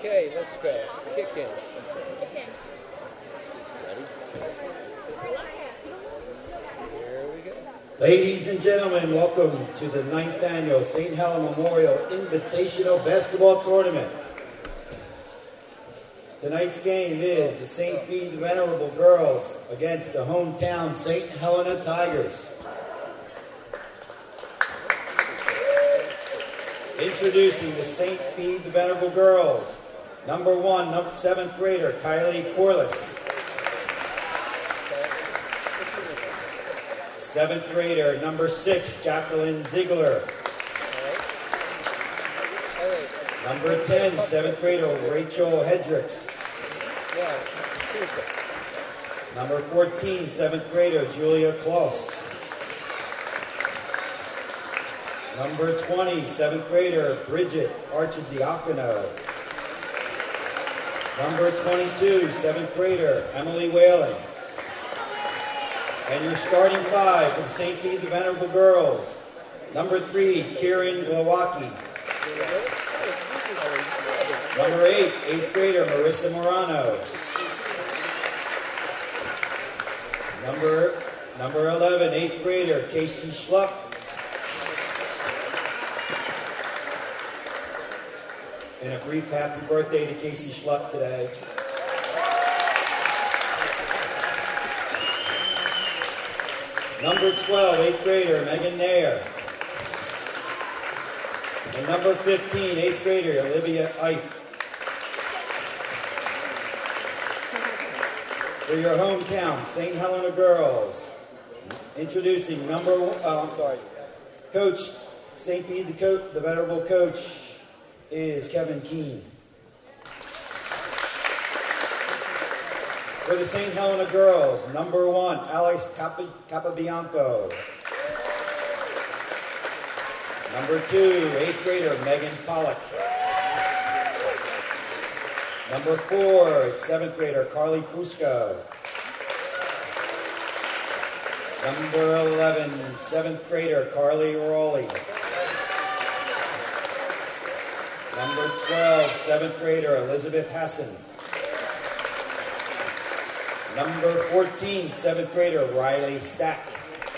Okay, let's go. Kick in. Ready? Here we go. Ladies and gentlemen, welcome to the 9th Annual St. Helen Memorial Invitational Basketball Tournament. Tonight's game is the St. Bede Venerable Girls against the hometown St. Helena Tigers. Introducing the St. Bede Venerable Girls, number 1, 7th grader Kylie Corliss. 7th grader, number 6, Jacqueline Ziegler. Number 10, 7th grader, Rachel Hedricks. Number 14, 7th grader, Julia Kloss. Number 20, 7th grader, Bridget Archidiacono. Number 22, 7th grader, Emily Whalen. And your starting 5 for the St. Bede the Venerable Girls. Number 3, Kieran Glowacki. Number 8, 8th grader, Marissa Morano. Number 11, 8th grader, Casey Schlupp. And a brief happy birthday to Casey Schlupp today. Number 12, 8th grader, Megan Nair. And number 15, 8th grader, Olivia Eif. For your hometown, St. Helena Girls, introducing Coach St. Bede, the Venerable Coach, is Kevin Keene. For the St. Helena Girls, number 1, Alex Capabianco. Number 2, 8th grader, Megan Pollock. Number 4, 7th grader, Carly Fusco. Number 11, 7th grader, Carly Rowley. Number 12, 7th grader, Elizabeth Hassan. Number 14, 7th grader, Riley Stack.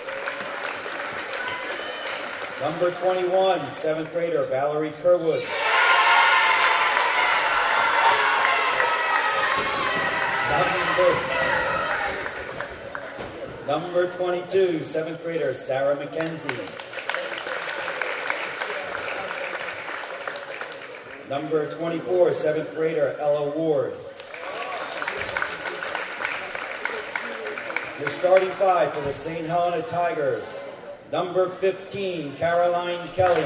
Number 21, 7th grader, Valerie Kerwood. Number 22, 7th grader, Sarah McKenzie. Number 24, 7th grader, Ella Ward. Your starting 5 for the St. Helena Tigers. Number 15, Caroline Kelly.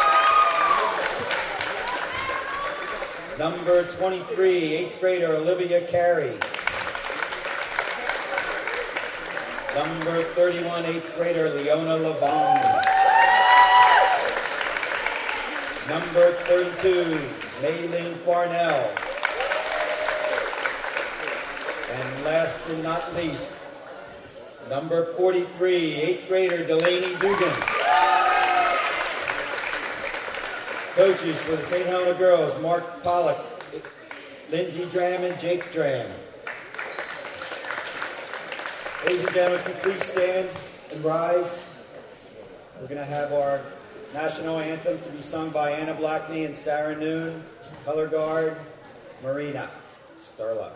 Number 23, 8th grader, Olivia Carey. Number 31, 8th grader, Leona Lavong. Number 32, Maylin Farnell. And last and not least, number 43, 8th grader, Delaney Dugan. Coaches for the St. Helena Girls, Mark Pollock, Lindsay Dram, and Jake Dram. Ladies and gentlemen, if you please stand and rise. We're going to have our national anthem to be sung by Anna Blackney and Sarah Noon, color guard, Marina Starla.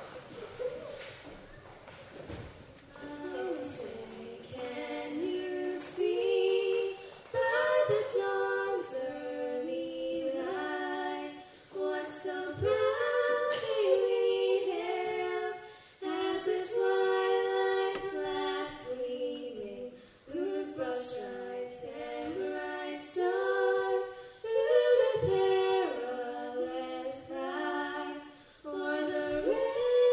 Perilous fight, for the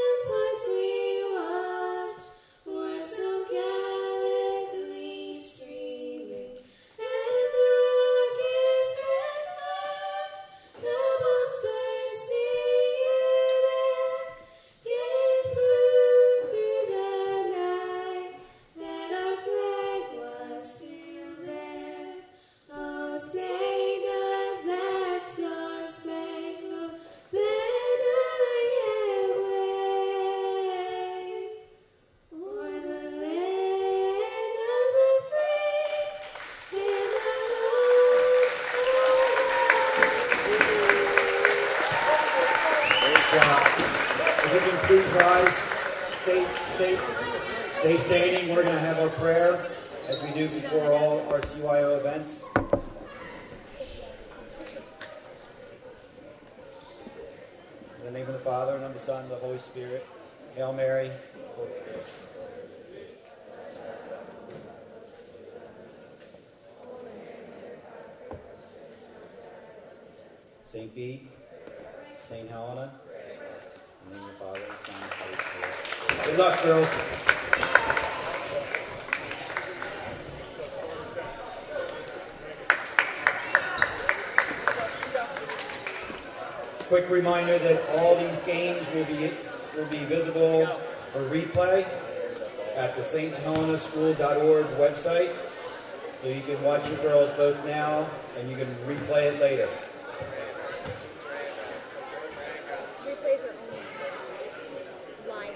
job. If you can please rise, stay standing. We're going to have our prayer as we do before all our CYO events. In the name of the Father, and of the Son, and of the Holy Spirit. Hail Mary. St. Bede, St. Helena, in the name of the Father, and the Son, and the Holy Spirit. Good luck, girls. Quick reminder that all these games will be visible for replay at the sthelenaSchool.org website. So you can watch your girls both now and you can replay it later. Replays are only live.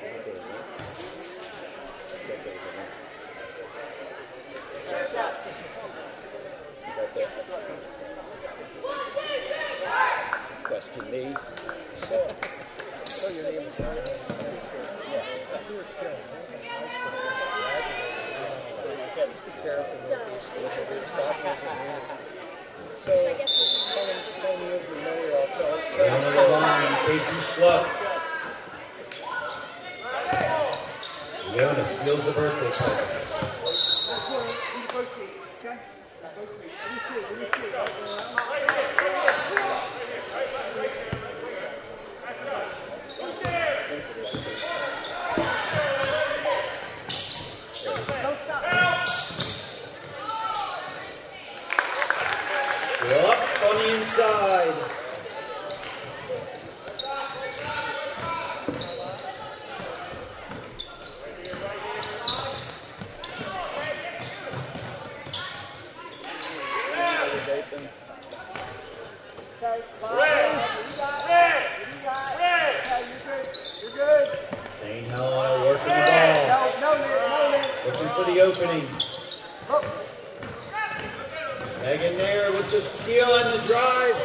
Question me. So your name is Monica. Yeah, that's who it's going. Let's be careful with the sophomores and juniors. So, tell me as we know here, I'll tell Down the line, Casey Schlupp. Jonas feels the birthday present. We're up on the inside. St. Helena working the ball. Looking for the opening. Megan there with the steal and the drive.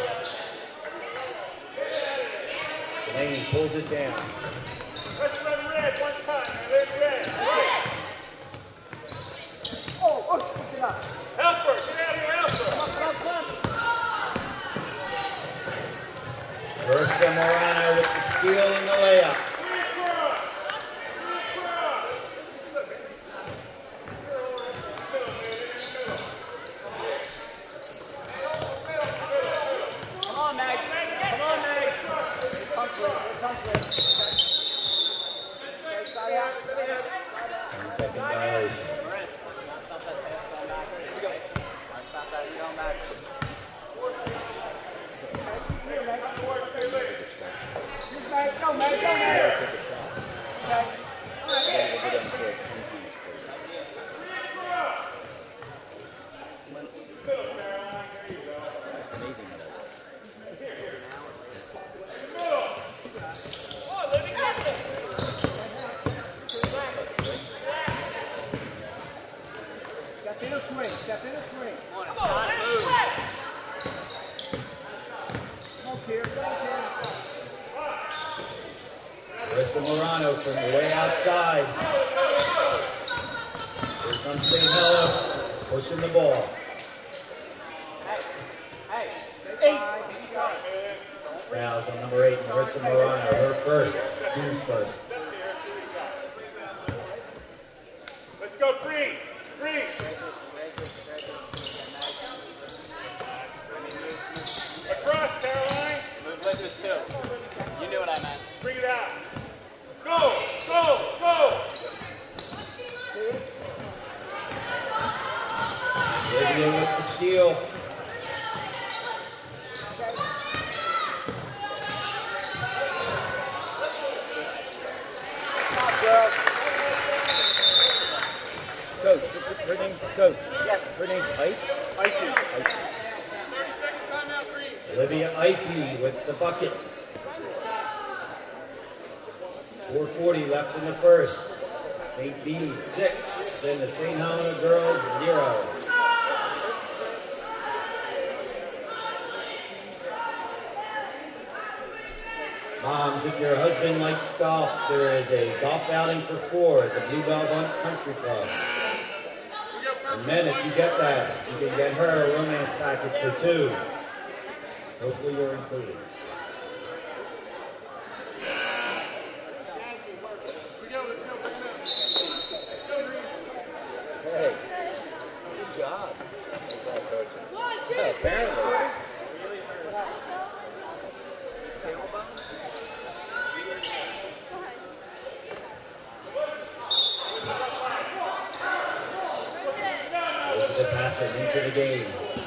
Delaney pulls it down. Let's run red one time. There's red. Get up. Help her. Get out of here. Help her. Marissa Morano with the steal and the layup. Second violation. Step in a swing. Marissa Morano from the way outside. Here comes St. Helena pushing the ball. Fouls on number 8, Marissa Morano, her first, team's first. Let's go green. Green. Across, Caroline. Move with the 2. You knew what I meant. Bring it out. Go. Go. Go. Olivia with the steal. Coach, her name, Coach. Yes. Her name's Ife? Olivia Ife with the bucket. 4:40 left in the first. St. Bede 6 and the St. Helena girls 0. Moms, if your husband likes golf, there is a golf outing for 4 at the Bluebell Country Club. And men, if you get that, you can get her a romance package for 2. Hopefully you're included. Hey, good job. Apparently. This is the pass it into the game.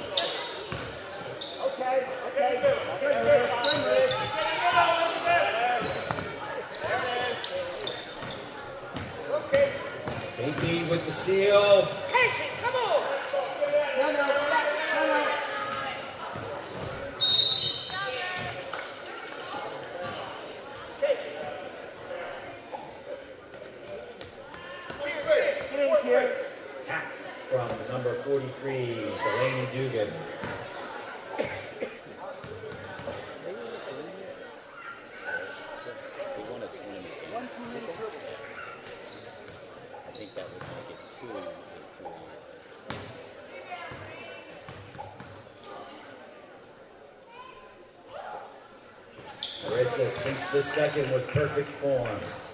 KP with the seal. Casey, come on! No. Casey. Hack from number 43, Delaney Dugan. I think that would make it 2 and 4. Marissa sinks the second with perfect form.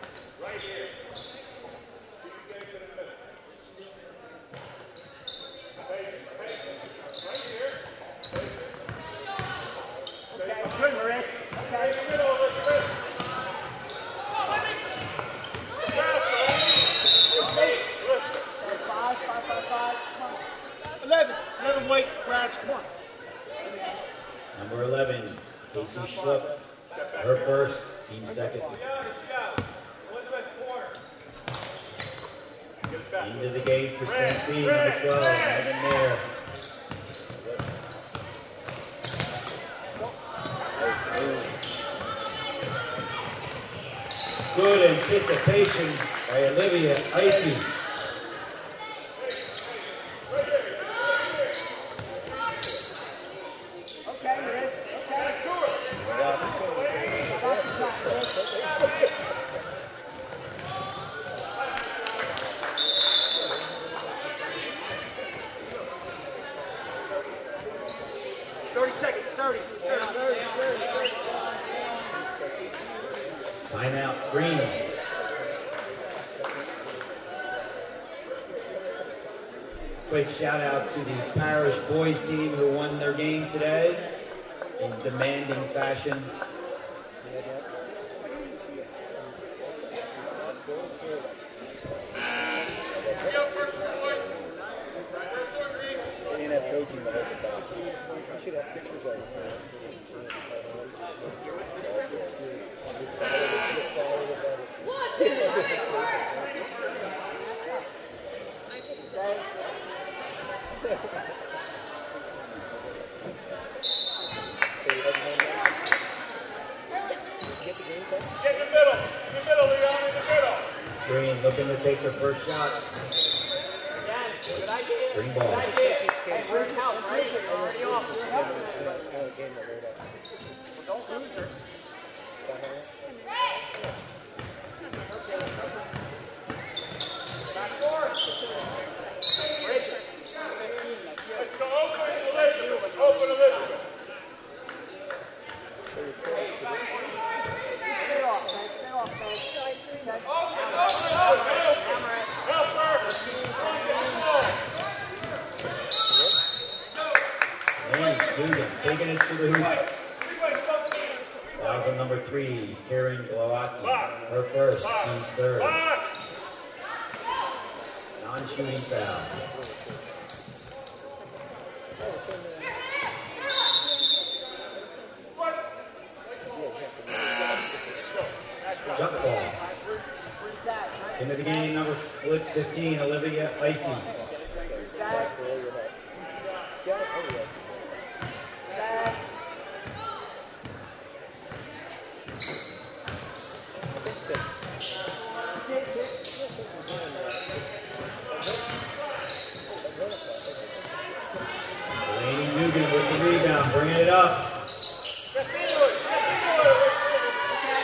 Good, Marissa. Okay. 11 weight, Brad, come on. Number 11, Casey Schlupp. Her first, team second. Into the gate for St. B, number 12, Megan Mayer. Good anticipation by Olivia Ike. Timeout, Green. Quick shout out to the Parish boys team who won their game today in demanding fashion. They didn't have coaching the whole time. You should have pictures of it. Green looking to take the first shot. Green ball. Let's go open Elizabeth. Open Elizabeth. And Dugan taking it to the hoop. Fouls on number 3, Karen Glowacki. Her first, team's third. Non-shooting foul. Jump ball. Into the game, number 15, Olivia Ifey. Delaney Dugan with the rebound, bringing it up.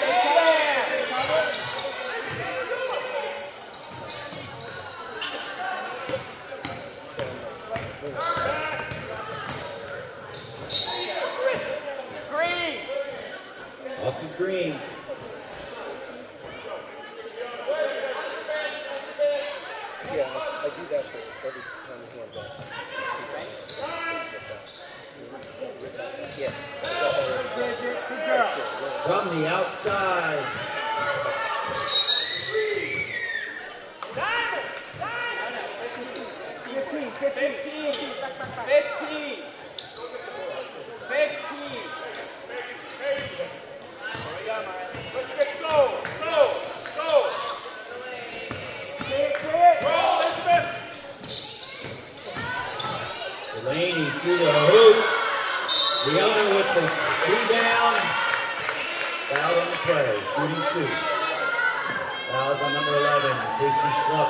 Off the green. Yeah, I do that for every time he hands off. Yeah. From the outside. Delaney to the hoop. Leona with the rebound. Foul on the play. Shooting 2. Fouls on number 11, Casey Schlupp.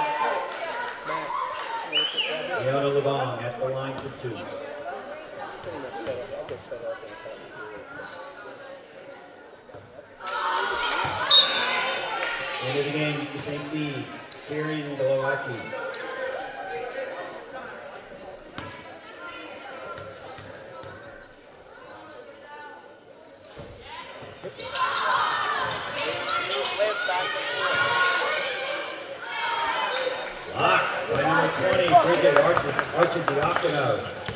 Leona Lebong at the line for 2. Pretty much set up. I'll go set up and End of the game, St. B. Kieran Glowacki. Blocked by number 20, Bridget Archidiakono.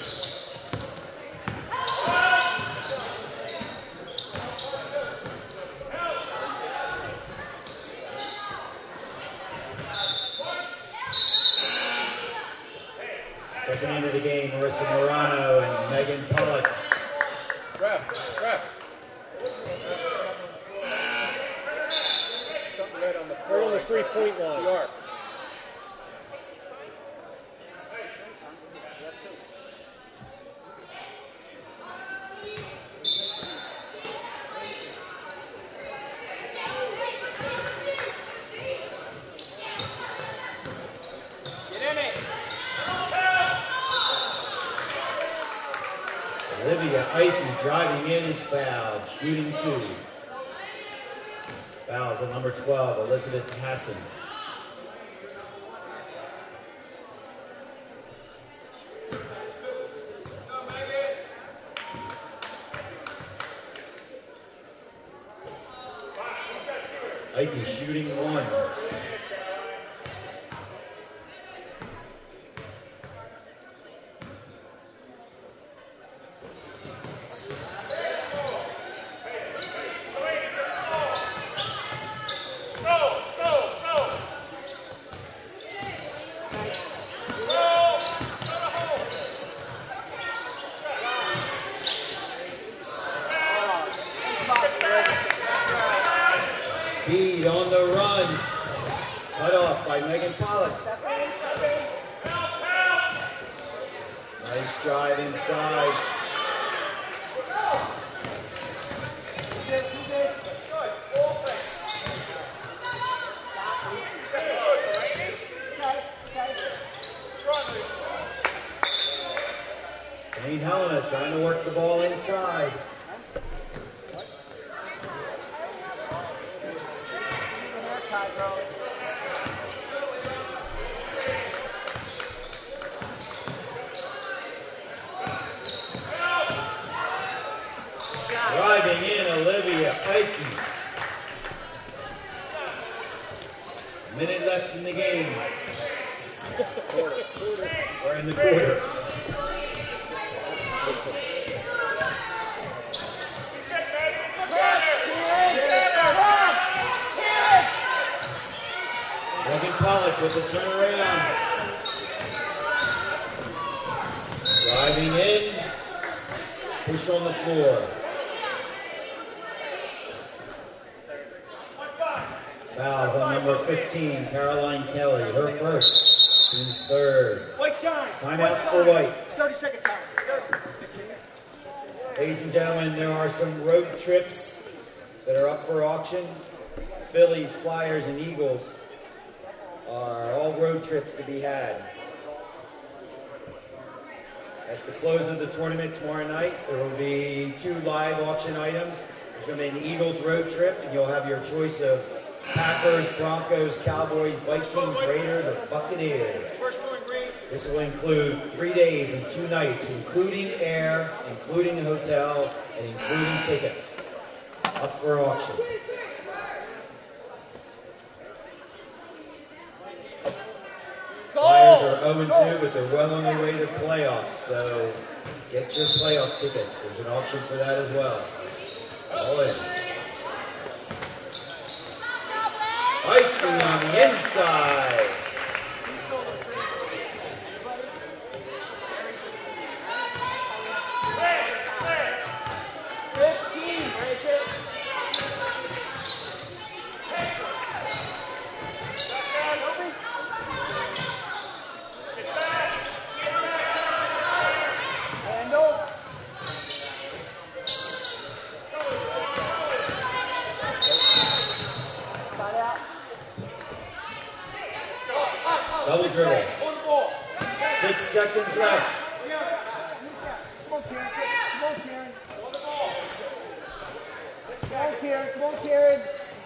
Second end of the game, Marissa Morano and Megan Pollock. ref. Something red on the floor. Right on the 3-point line. The arc. Olivia Ivey driving in is fouled, shooting 2. Fouls at number 12, Elizabeth Hassan. Ivey shooting 1. Bead on the run. Cut off by Megan Pollock. Nice drive inside. St. Helena trying to work the ball inside. Driving in, Olivia Ivey. Minute left in the game. Or in the quarter. Megan Pollock with the turnaround. Driving in. Push on the floor. Fouls on number 15, Caroline Kelly. Her first. Team's third. White time. Timeout for White. 30-second time. Ladies and gentlemen, there are some road trips that are up for auction. Phillies, Flyers, and Eagles are all road trips to be had. At the close of the tournament tomorrow night, there will be 2 live auction items. There's going to be an Eagles road trip, and you'll have your choice of Packers, Broncos, Cowboys, Vikings, Raiders, or Buccaneers. This will include 3 days and 2 nights, including air, including the hotel, and including tickets. up for auction. Flyers are 0-2, but they're well on their way to playoffs, so get your playoff tickets. There's an auction for that as well. All in. Hiking on the inside. Double dribble. 6 seconds left. Come on, Karen. Come on, Karen. Come on, Karen. Come on, Karen.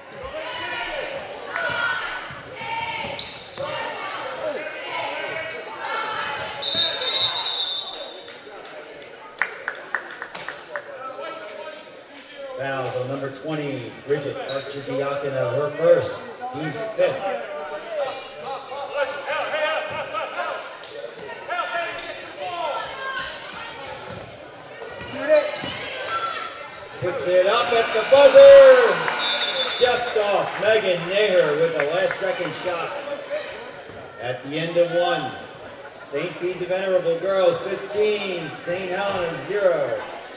Fouls on number 20, Bridget Archidiakona, her first, team's fifth. Puts it up at the buzzer. Just off. Megan Naher with a last second shot. At the end of one. St. Bede the Venerable girls 15. St. Helena 0.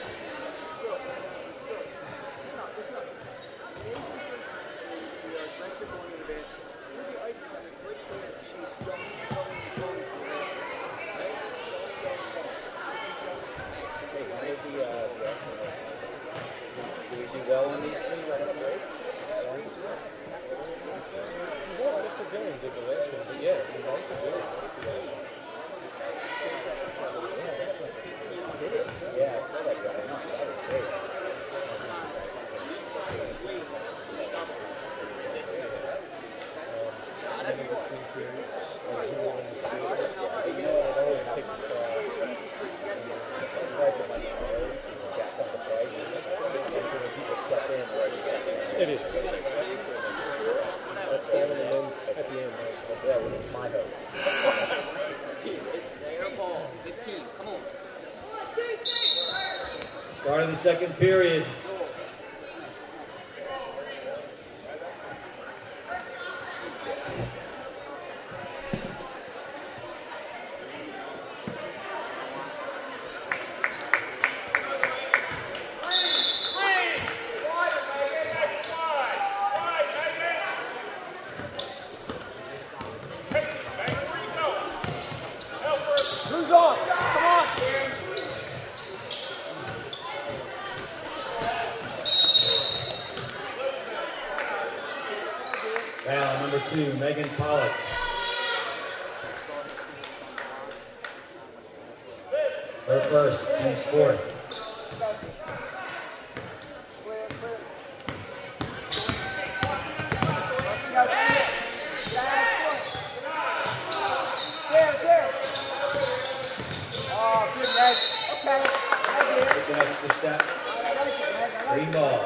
It is. That's better than them at the end. Yeah, well, it's my hope. It's their ball. 15. Come on. Start of the second period. Who's on? Come on, Karen. Foul number 2, Megan Pollock. Her first, team's fourth. Take an extra step. Green ball.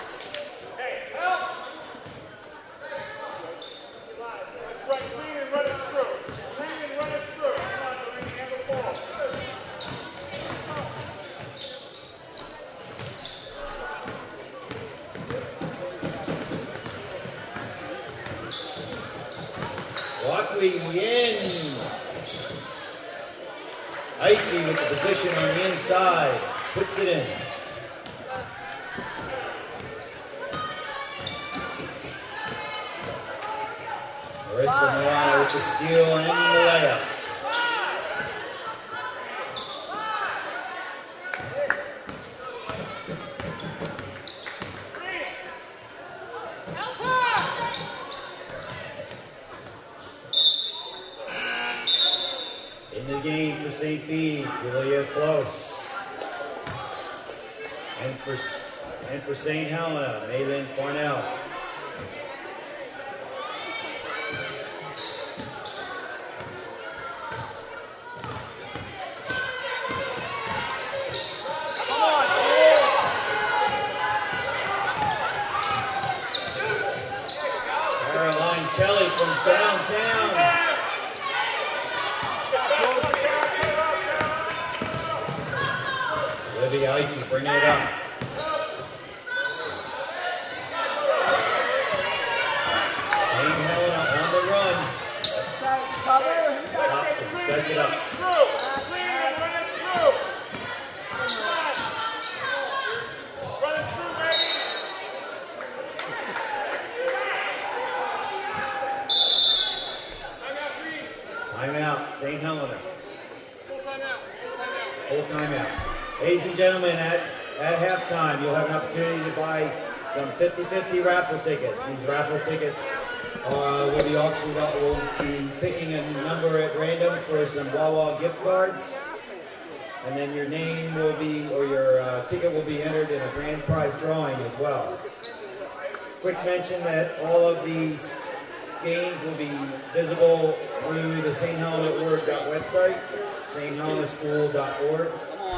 Walkley in. Ike with the position on the inside. Puts it in. Marissa Milano with the steal and the layup. In the game for St. Bede, Julia Close. And for St. Helena, Maylin Farnell. Kelly from downtown. Olivia Ike bringing it up. St. Helena on the run. Hobson sets it up. Timeout, St. Helena. Full timeout. Ladies and gentlemen, at halftime, you'll have an opportunity to buy some 50-50 raffle tickets. These raffle tickets will be auctioned off. We'll be picking a number at random for some Wawa gift cards. And then your name will be, or your ticket will be entered in a grand prize drawing as well. Quick mention that all of these games will be visible through the St. Helena Org website, sthelenaSchool.org.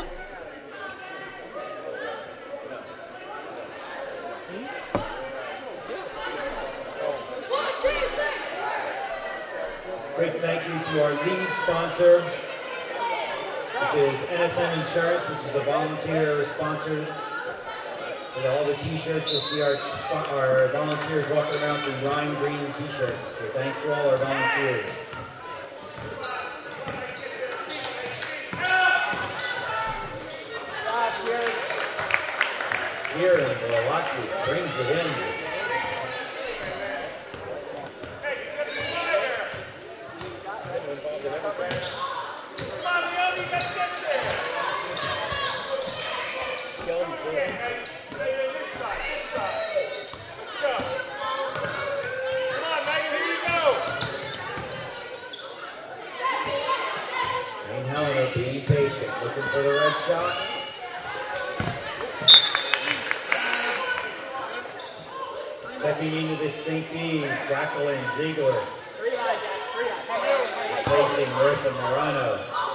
Quick thank you to our lead sponsor, which is NSM Insurance, which is the volunteer sponsor. With all the t-shirts, you'll see our volunteers walking around with lime green t-shirts. So thanks to all our volunteers. Here in Milwaukee brings it in. St. Helena being patient, looking for the red shot. Checking into the St. Bede, Jacqueline Ziegler. Replacing Marissa Morano.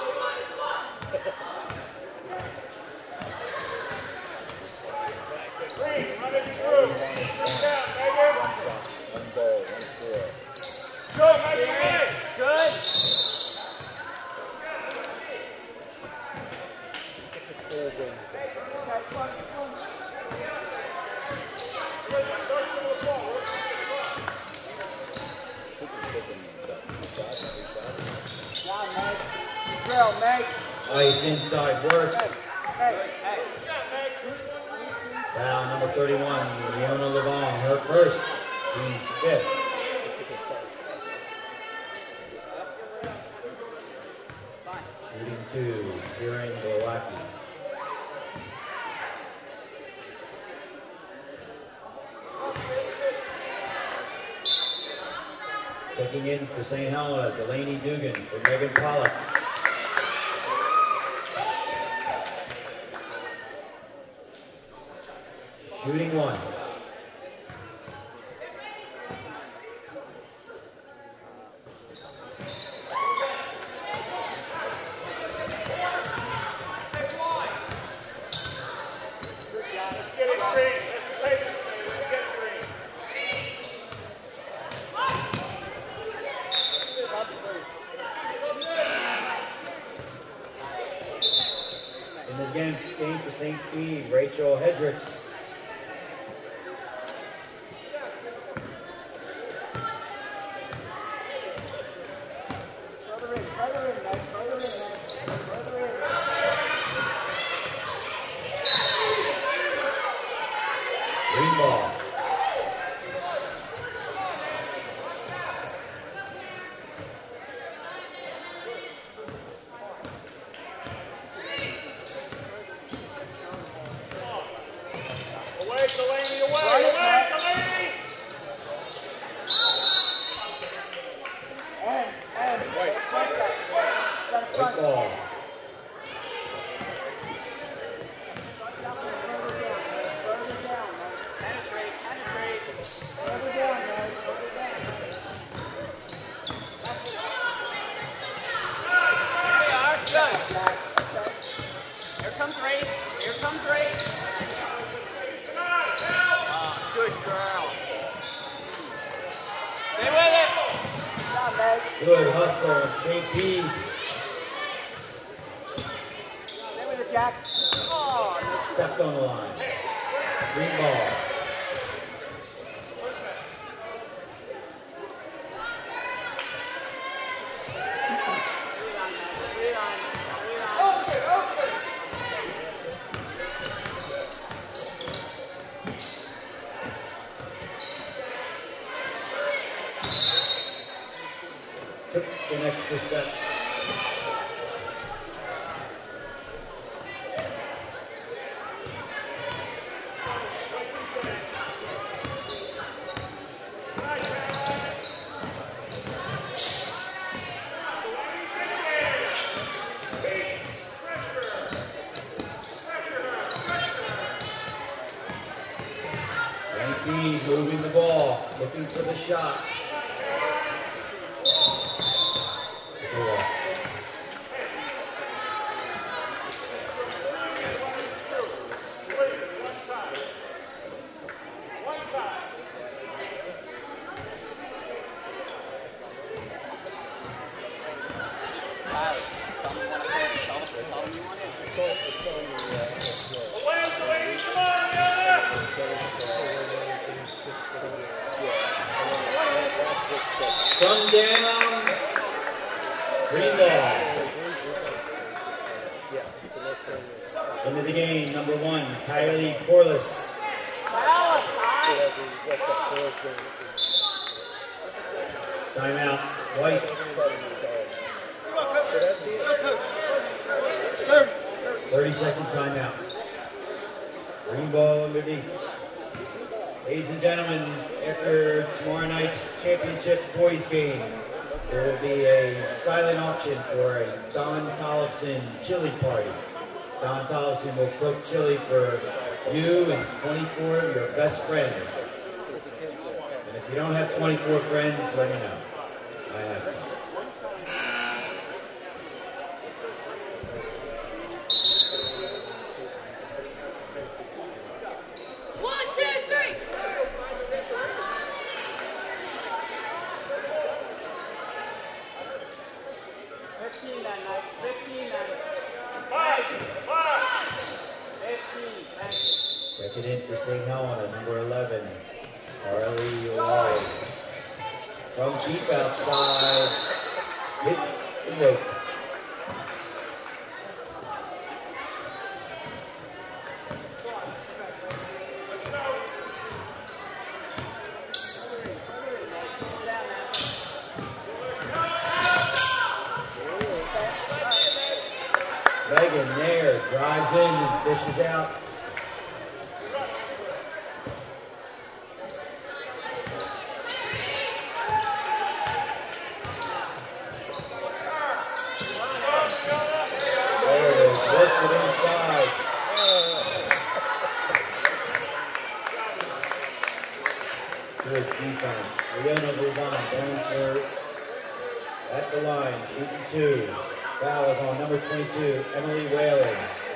Good. Nice inside work. Foul number 31, Leona Levon, her first, team's fifth. Shooting two, here in Milwaukee. Checking in for St. Helena, Delaney Dugan for Megan Pollock. Shooting one. And again, game for St. Bede, Rachel Hedricks. Green ball. Away, Delaney, away, Delaney! White ball. Here comes Ray. Good hustle and St. P. Stay with it, Jack. Oh, Stepped on the line. Green ball. Took an extra step. Yankee moving the ball, looking for the shot. Come down. Green ball. Into the game, number 1, Kylie Corliss. Timeout. White. 30-second timeout. Green ball underneath. Ladies and gentlemen, after tomorrow night's championship boys game, there will be a silent auction for a Don Tollefson chili party. Don Tollefson will cook chili for you and 24 of your best friends. And if you don't have 24 friends, let me know. I have some. Check it in for St. Helena, number 11, Carly Lloyd. From deep outside, hits the rope. Megan Nair drives in and dishes out. Good defense. Leona Louvain going for at the line, shooting 2. Foul is on number 22, Emily Whalen.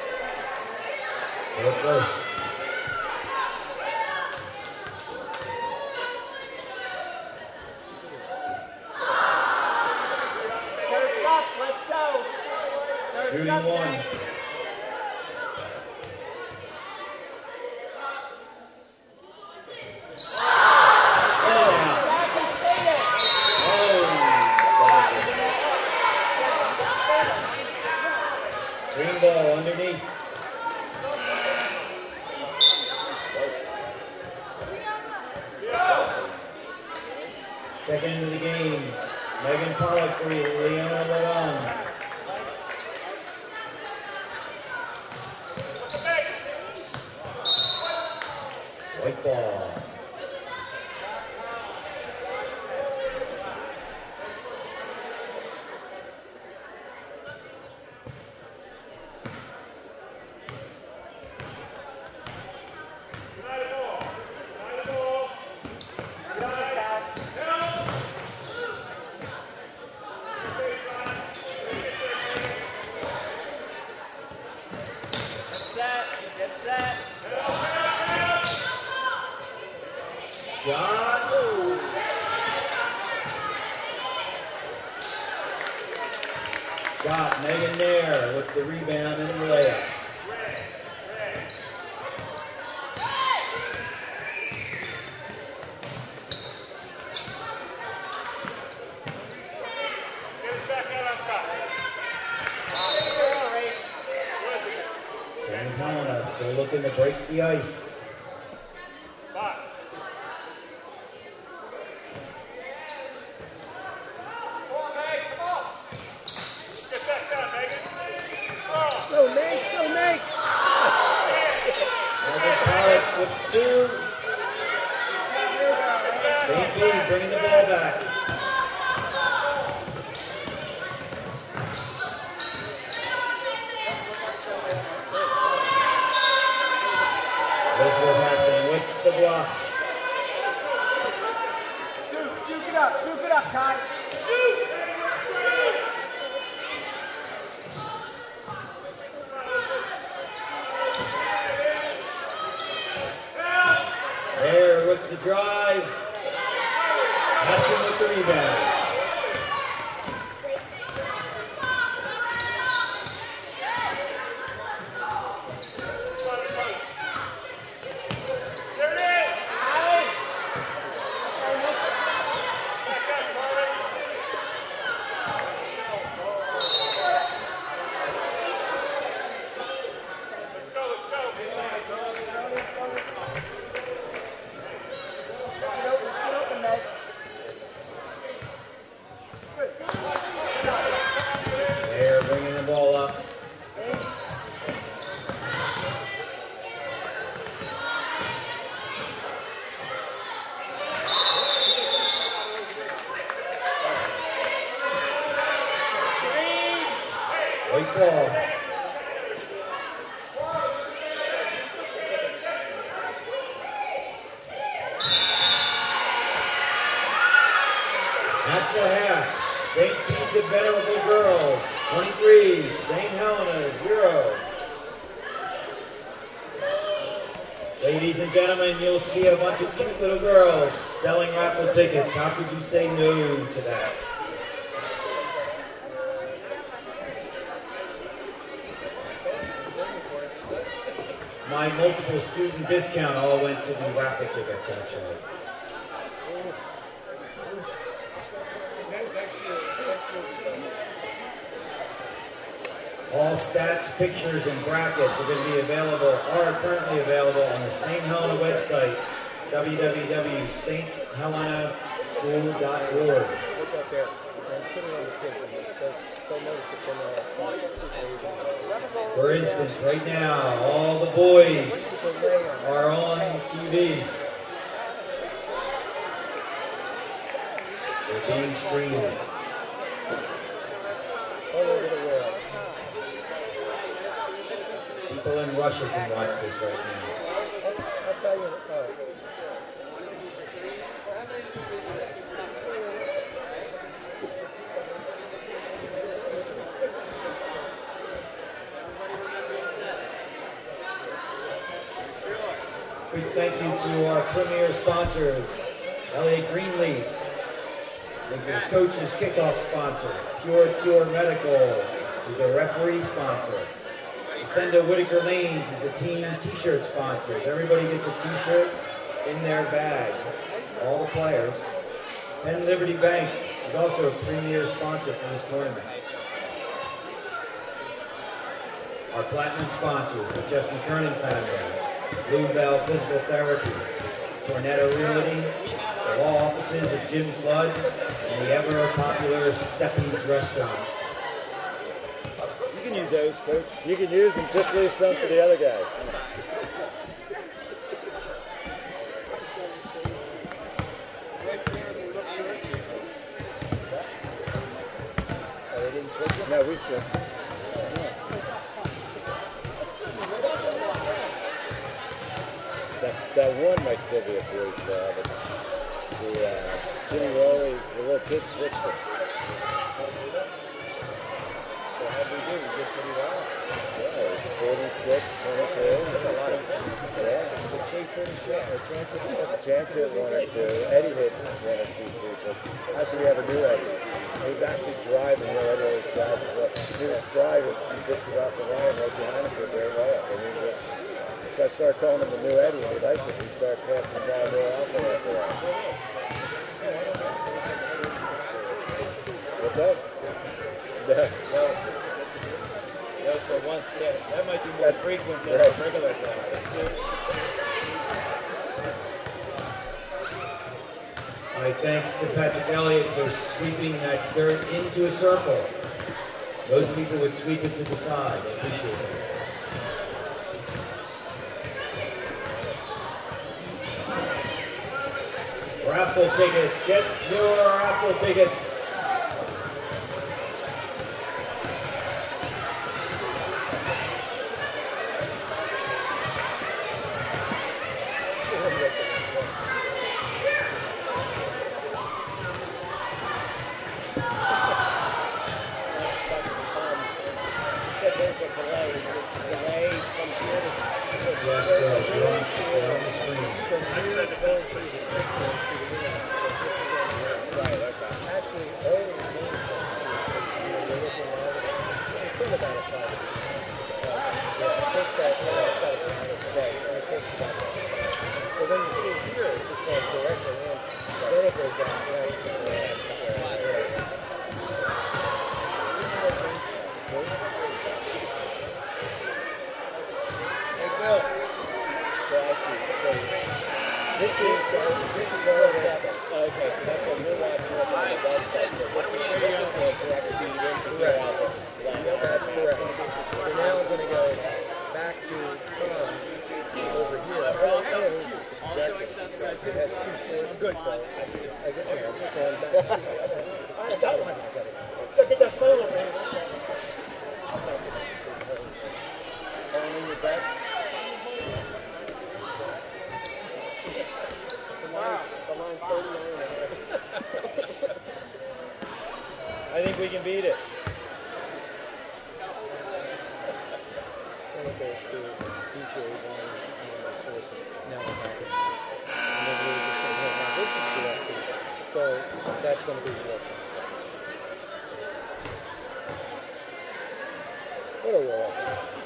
Her first. Shooting 1. Green ball underneath. Second into the game. Megan Pollock for Leona Louvain. White ball. Shot. Got Megan Nair with the rebound and the layup. St. Helena still looking to break the ice. Go, Meg! Go, Meg! Megan Pollock with two. St. Pete bringing the ball back. Elizabeth Hassan with the block. Duke it up, Kai. There with the drive. Hassan with the rebound. They're bringing the ball up. White ball. At the half, St. Pete the Venerable Girls, 23, St. Helena, 0. Ladies and gentlemen, you'll see a bunch of cute little girls selling raffle tickets. How could you say no to that? My multiple student discount all went to the raffle tickets, actually. All stats, pictures, and brackets are going to be available, are currently available on the St. Helena website, www.sthelena.school.org. Look up there. And put it on the kids. They'll notice it from the For instance, right now, all the boys are on TV. They're being streamed. all over the world. People in Russia can watch this right now. I'll tell you. Big thank you to our premier sponsors, Elliott Greenleaf is the coach's kickoff sponsor. Pure Cure Medical is the referee sponsor. Senda Whitaker Lanes is the team t-shirt sponsor. Everybody gets a t-shirt in their bag, all the players. Penn Liberty Bank is also a premier sponsor for this tournament. Our platinum sponsors, the Jeff McKernan family, Bluebell Physical Therapy, Tornado Realty, the law offices of Jim Flood, and the ever-popular Stephanie's Restaurant. You can use those, Coach. You can use them. Just leave some for the other guys. Oh, they didn't switch it? No, we switched. That one might still be a boys' ball, but the Jimmy Rowley, the little kid switched it. So how do we do? We did pretty well. Yeah, it was 46, 22. That's a lot of Yeah. the chase in shot or chance of shot. Chance hit one or two. Eddie hit one or two, three. But actually, we have a new Eddie. He was actually driving. You know, Eddie always drives. He was driving. He pitches off the line right behind him for a great layup. And so I started calling him the new Eddie, and he liked it. He started passing the ball more often after that. What's up? No, for one, yeah, that might be more frequent than a regular guy. All right, thanks to Patrick Elliott for sweeping that dirt into a circle. Most people would sweep it to the side. I appreciate it. Raffle tickets. Get your raffle tickets. Yes, girls, you're on the screen. Actually, all the main things, we're looking at it's in about a 5 it takes that right, and it takes about that. So then you see here, it's just going directly in, then it goes down right. Hey, Bill. So I see. So this is all of that. Okay, so that's what we're watching up on the website. So this is the correct speed into your outlet. That's correct. So now I'm going to go back to Tom over here. Also accept that. That's too short. I'm good. So I just going back. I got one. Go get that phone over here. And your back. The line's 39. I think we can beat it. Then it goes to DJ 1 and source it. Now we're back in. And then we just say, hey, now this is directed. So that's going to be your time. It'll roll up.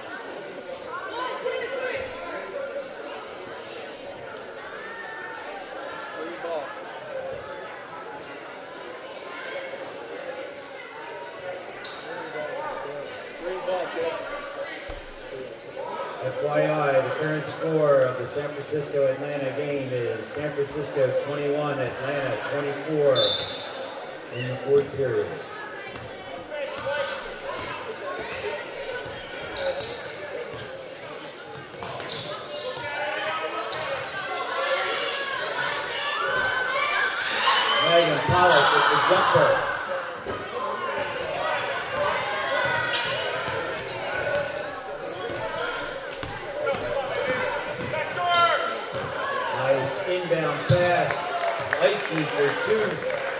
FYI, the current score of the San Francisco-Atlanta game is San Francisco 21, Atlanta 24 in the fourth period. Megan Pollock with the jumper. Nice inbound pass. Lightly for two.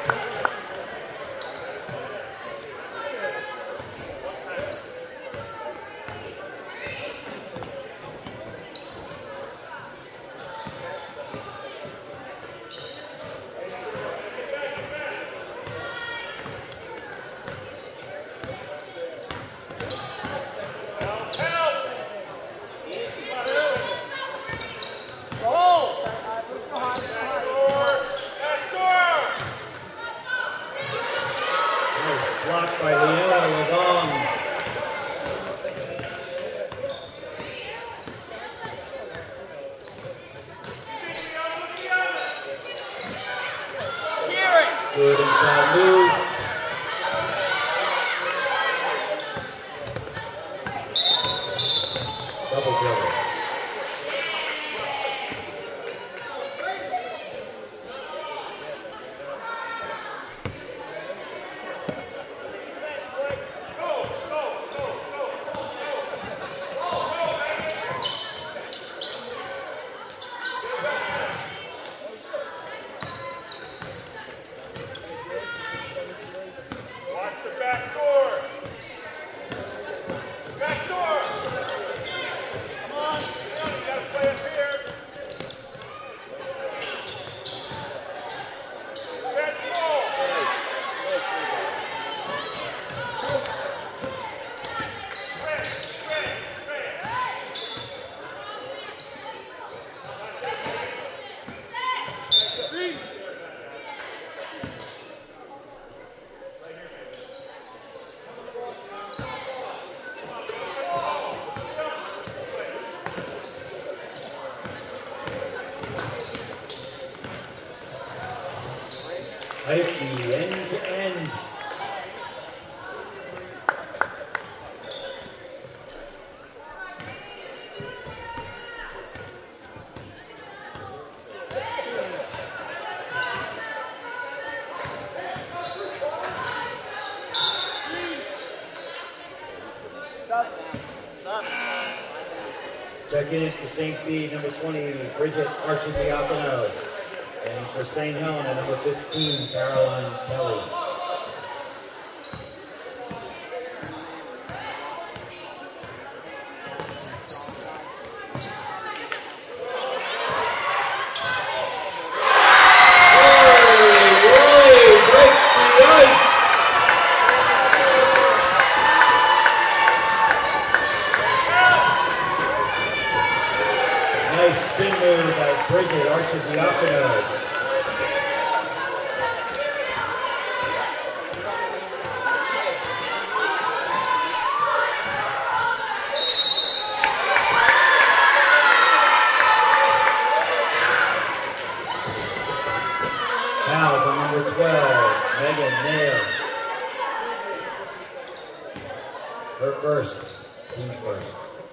Blocked by Leona Ladong. Good inside move. Double dribble. Heifke, end to end. Checking in for St. B, number 20, Bridget Archidiacono. And for St. Helena, number 15, Caroline Kelly. Nice spin move by Bridget Archidiacono. Fouls on number 12, Megan Nail. Her first, team's first.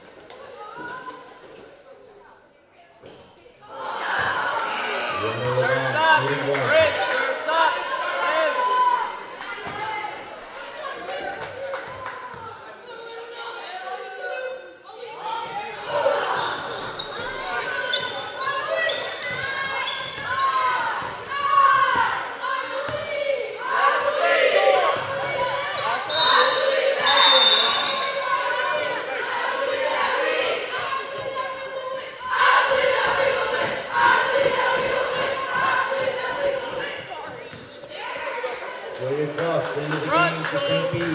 Cross into the game for St. B.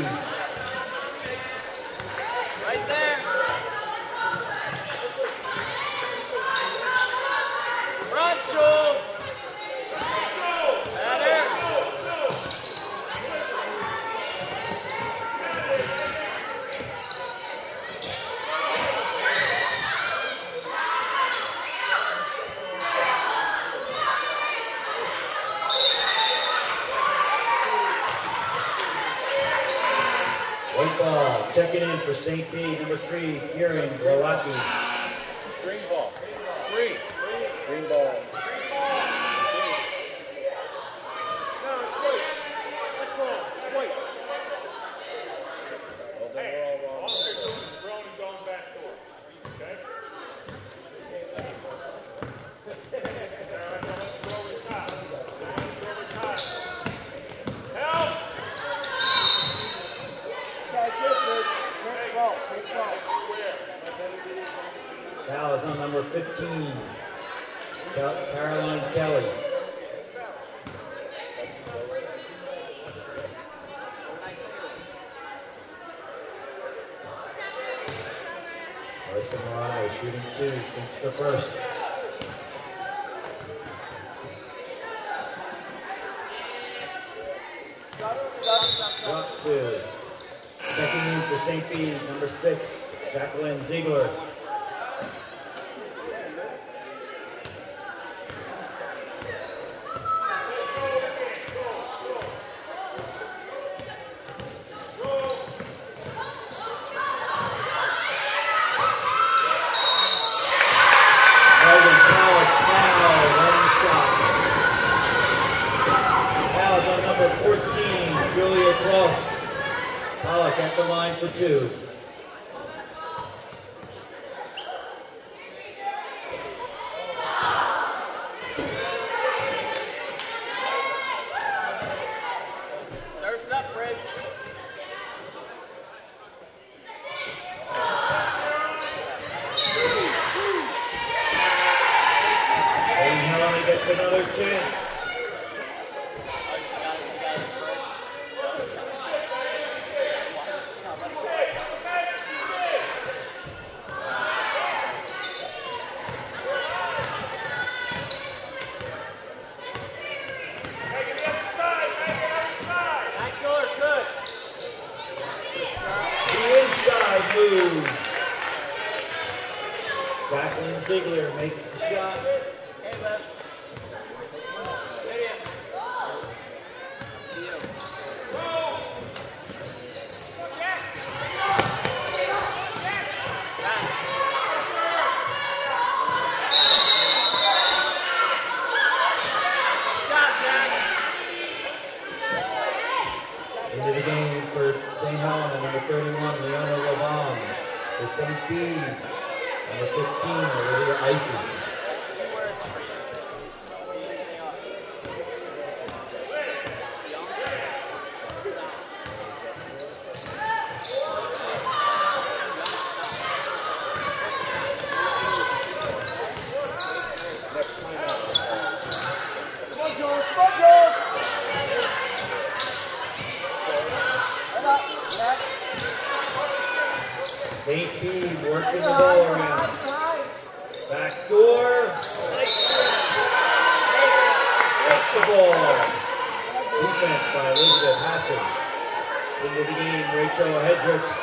Right there. Run, Jules. Better. White ball, checking in for St. B, number 3, Kieran Glowacki. Green ball. Green. Green ball. No, it's white. That's wrong. It's white. Well, then we're all wrong. Thrown and going back door. Okay? Let's go with time. Help! Foul is on number 15, Caroline Kelly. Marissa Morano shooting 2 since the first. Drops 2. Checking in for St. B, number 6, Jacqueline Ziegler. Megan Pollock foul, one shot. Fouls on number 14, Julia Kloss. Pollock at the line for 2. Surf's up, Bridge. And Helena gets another chance. Oh, she got it first. Make it the other side. Make it the other side. Back door, good. The inside move. Jacqueline Ziegler makes the shot. Hey, bud. 31, Leona Lavon. For St. Bede, number 15, Olivia Eify. St. Bede working the ball around. Back door. Off the ball. Defense by Elizabeth Hassan. Into the game, Rachel Hedricks.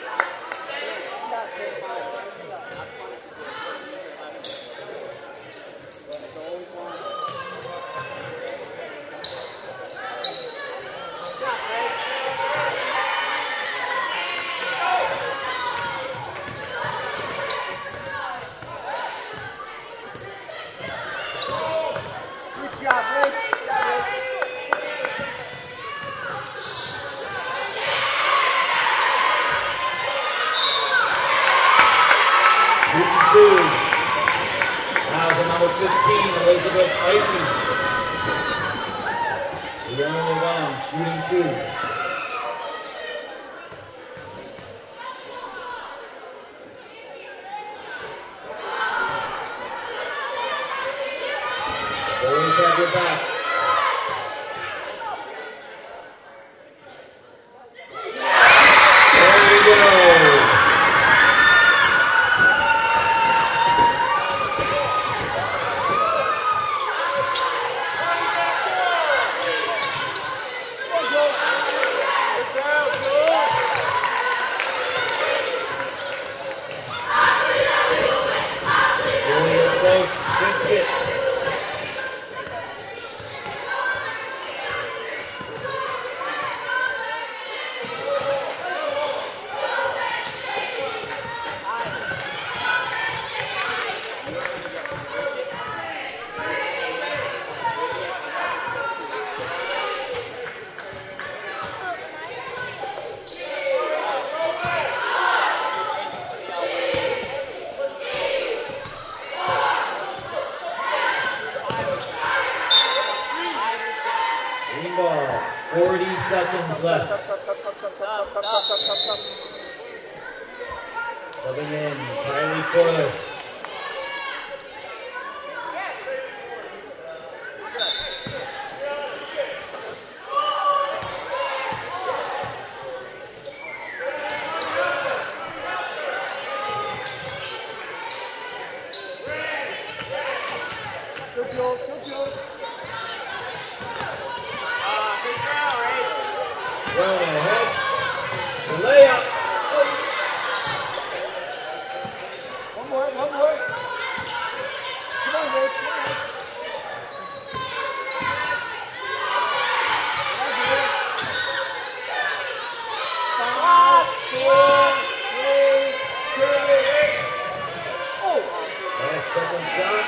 Now the number 15, Elizabeth Eify. Leona Lavon shooting 2. Always have your back. There you go. Sinks it. Green ball, 40 seconds left. Subbing in, Kylie Corliss. Well ahead. The layup. One more. Come on, Rich. Last second shot.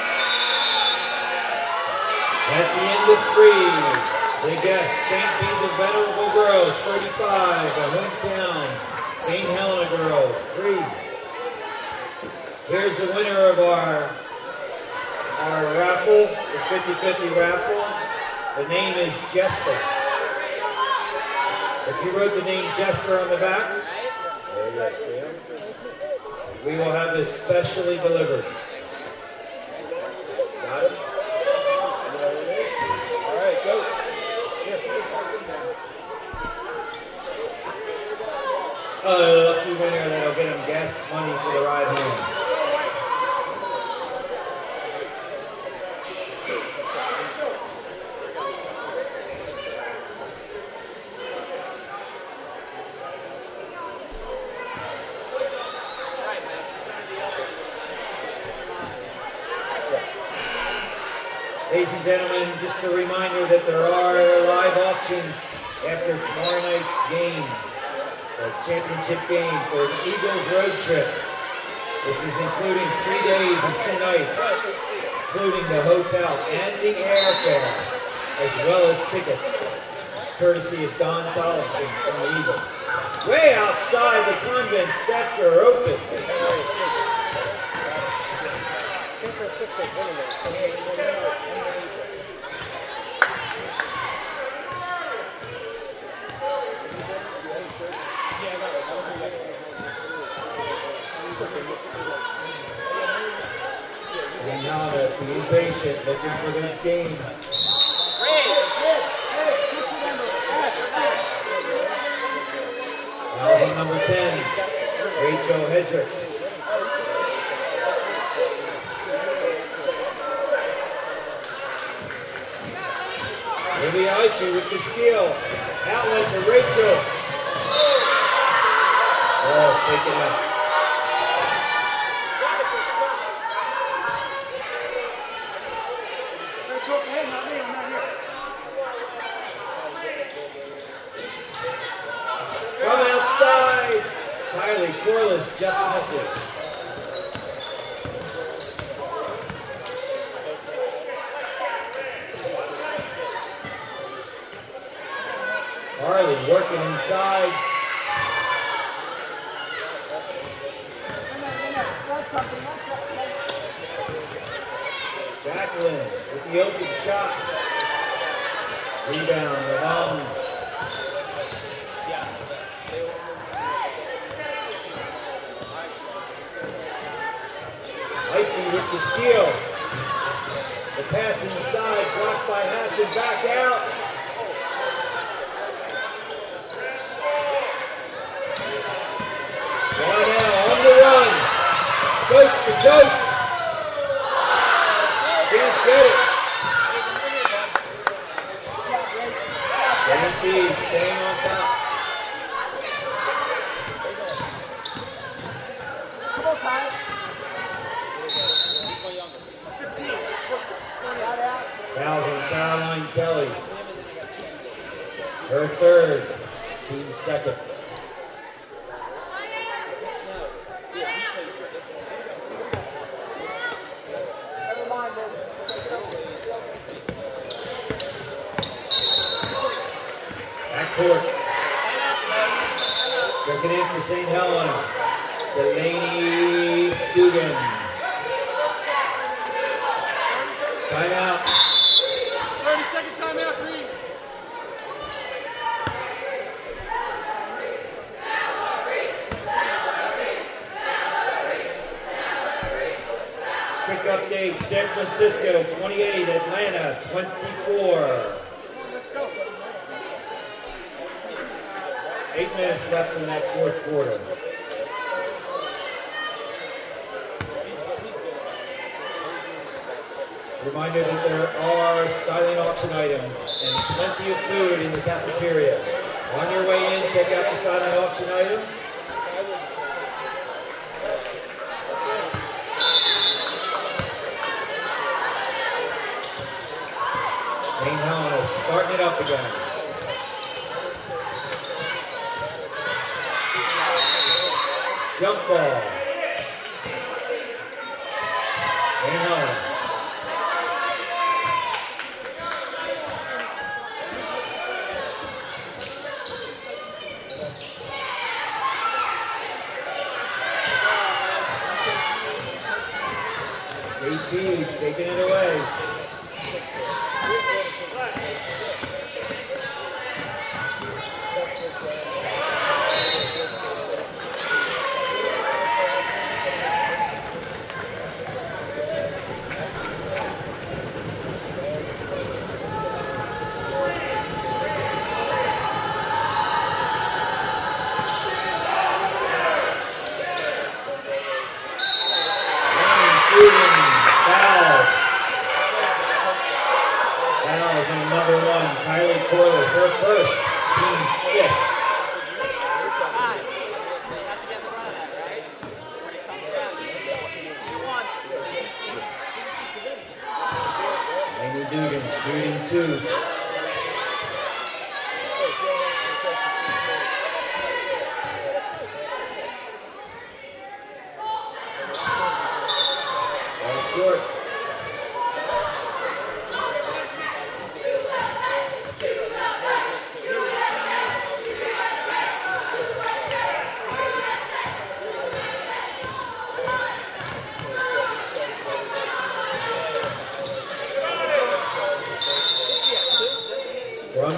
At the end of 3. Big S, St. Bede's of Venerable Girls, 35, the hometown St. Helena Girls, 3. Here's the winner of our raffle, the 50-50 raffle. The name is Jester. If you wrote the name Jester on the back, we will have this specially delivered. Got it? All right, go. Lucky winner that'll get him gas money for the ride home. Ladies and gentlemen, just a reminder that there are live auctions after tomorrow night's game. The championship game for the Eagles road trip. This is including 3 days and 2 nights, including the hotel and the airfare, as well as tickets. courtesy of Don Tollefson from the Eagles. Way outside, the convent steps are open. And now they're being patient, looking for their game. Foul number 10, Rachel Hedricks. Libby Ike with the steal. Outlet to Rachel. Oh, taken out. From outside, Kylie Corliss just misses. Harley working inside. Jacqueline with the open shot. Rebound, Ramon. Ike with the steal. The pass inside, blocked by Hassan, back out. Now on the run. Coast to coast. Can't get it. Stampede staying on top. Come on, Kyle. Fouls on Caroline Kelly. Her third, team second. Backcourt. Checking in for St. Helena. Delaney Dugan. Timeout. 30-second timeout, Green. Quick update, San Francisco 28, Atlanta 24. 8 minutes left in that fourth quarter. Reminder that there are silent auction items and plenty of food in the cafeteria. On your way in, check out the silent auction items. St. Helena starting it up again. Jump ball. St. Helena. JP taking it away.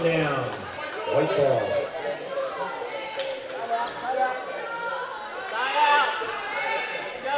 One down. White ball. Side out. Go.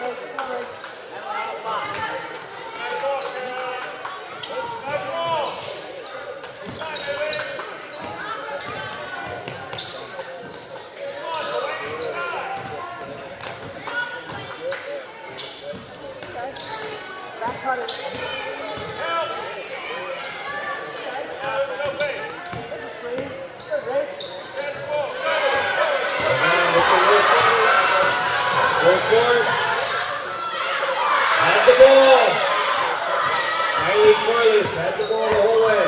Had the ball. Kylie Corliss had the ball the whole way.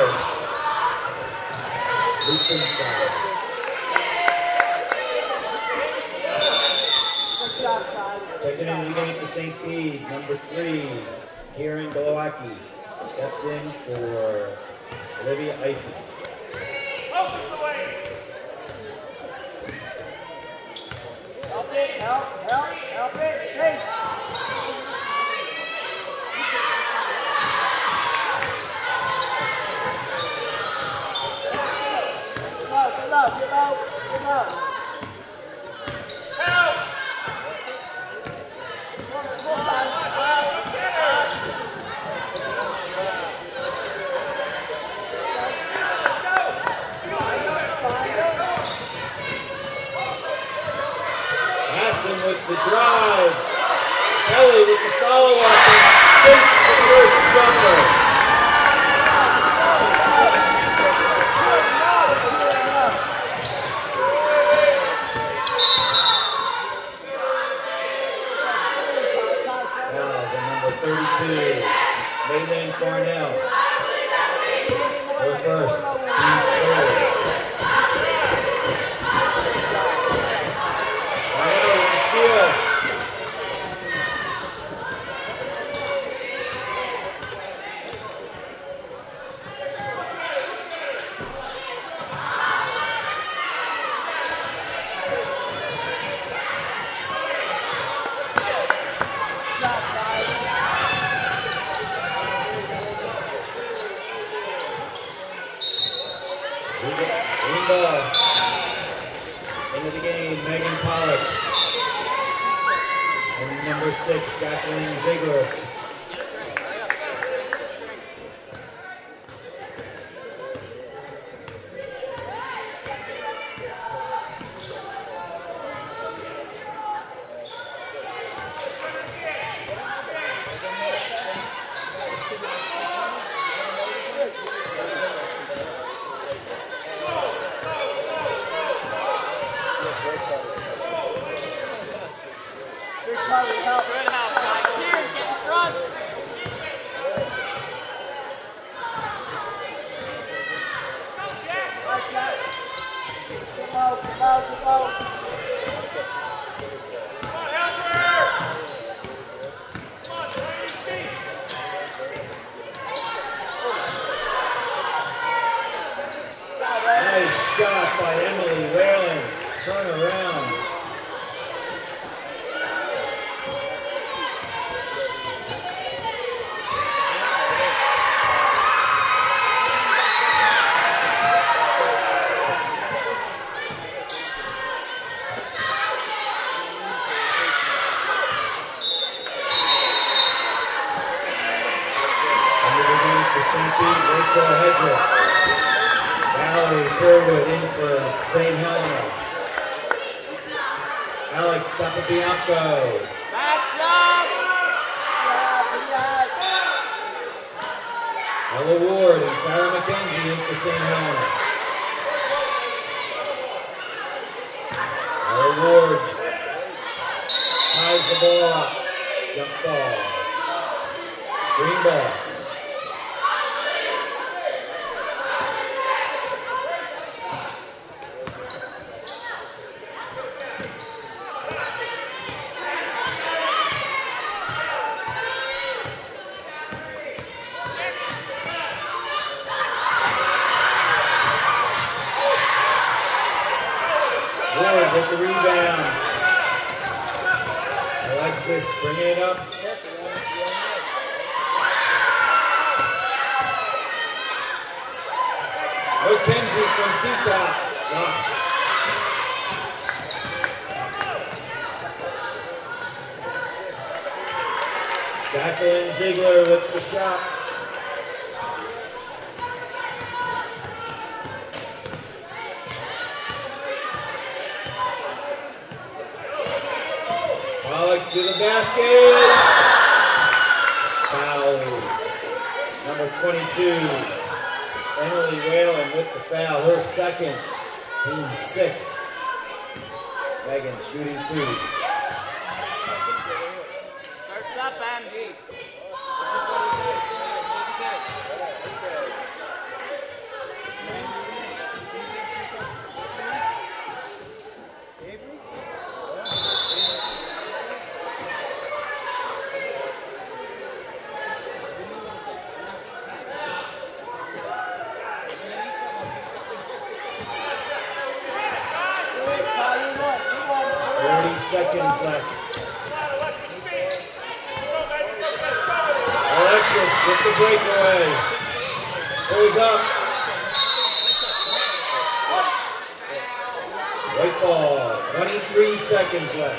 Loop inside. Checking in the game for St. Bede, number 3, Kieran Galawaki. Steps in for Olivia Eichen. Help it, hey! Get out! Help! Hassan with the drive. Kelly with the follow-up and takes the first jumper. Fouls on number 32, Maylin Farnell. Her first, team's third. Steal. Green ball. Into the game, Megan Pollock. And number 6, Kathleen Ziegler. Good help, guys. Here, get in front. Nice shot by Emily Whalen. Turn around. St. Bede, Rachel Hedges. Valerie Fairwood in for St. Helena. Alex Capabianco. Match up. Ella Ward and Sarah McKenzie in for St. Helena. Ella Ward ties the ball up. Jump ball. Green ball. Ward with the rebound. Alexis bringing it up. Okay. sequence deep out. Blocked. Jacqueline Ziegler with the shot. Pollock to the basket. Foul. Number 22, Emily Whalen with the foul. Her second, team sixth. Megan shooting 2. Starts up, Andy. Seconds left. Alexis with the breakaway. Goes up. White ball. 23 seconds left.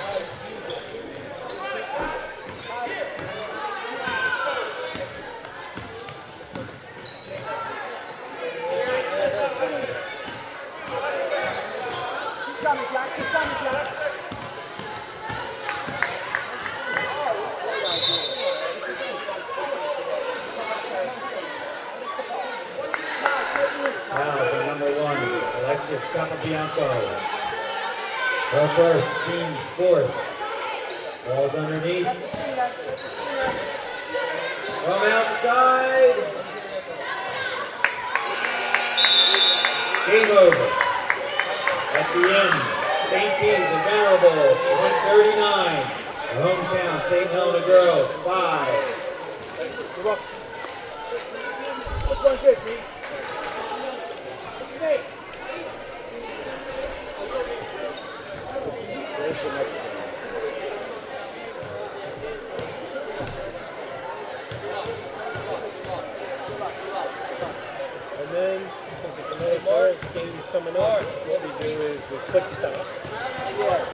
Alexis Capabianco. Her first, team's fourth. Ball's underneath. From outside. Game over. That's the end. St. James the Venerable, 139. The hometown St. Helena girls, 5. What's wrong here, Steve? What's your name? Where's the next one? And then, since it's another game coming up, what we do is we quick stop.